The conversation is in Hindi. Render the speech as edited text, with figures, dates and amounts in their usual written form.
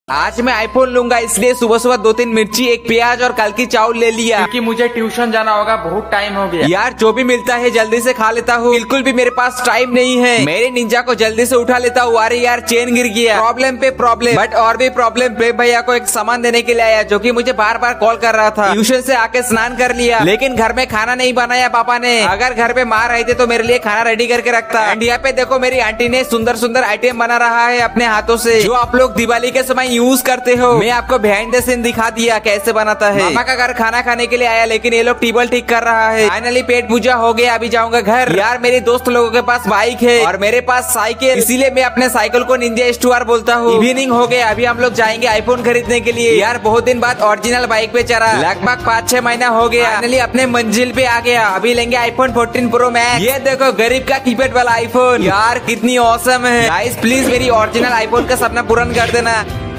आज मैं आईफोन लूंगा, इसलिए सुबह सुबह 2-3 मिर्ची, एक प्याज और कल की चावल ले लिया, क्योंकि मुझे ट्यूशन जाना होगा, बहुत टाइम हो गया। यार जो भी मिलता है जल्दी से खा लेता हूँ, बिल्कुल भी मेरे पास टाइम नहीं है। मेरे निंजा को जल्दी से उठा लेता हूँ। अरे यार चेन गिर गया, प्रॉब्लम पे प्रॉब्लम, बट और भी प्रॉब्लम। प्रेम भैया को एक सामान देने के लिए आया, जो कि मुझे बार बार कॉल कर रहा था। ट्यूशन से आके स्नान कर लिया, लेकिन घर में खाना नहीं बनाया पापा ने। अगर घर पे माँ रहते तो मेरे लिए खाना रेडी करके रखता। एंड यहाँ पे देखो मेरी आंटी ने सुंदर सुंदर आइटम बना रहा है अपने हाथों से, जो आप लोग दिवाली के समय यूज करते हो। मैं आपको बिहाइंड द सीन दिखा दिया कैसे बनाता है। मामा का घर खाना खाने के लिए आया, लेकिन ये लोग टेबल ठीक कर रहा है। फाइनली पेट पूजा हो गया, अभी जाऊंगा घर। यार मेरे दोस्त लोगों के पास बाइक है और मेरे पास साइकिल, इसीलिए मैं अपने साइकिल को निंजा S2R बोलता हूँ। इवनिंग हो गया, अभी हम लोग जाएंगे आईफोन खरीदने के लिए। यार बहुत दिन बाद ओरिजिनल बाइक पे चढ़ा, लगभग 5-6 महीना हो गया। फाइनली अपने मंजिल पे आ गया, अभी लेंगे आईफोन 14 प्रो मैक्स। ये देखो गरीब का कीपैड वाला आईफोन, यार कितनी औसम है। गाइस प्लीज मेरी ओरिजिनल आईफोन का सपना पूर्ण कर देना।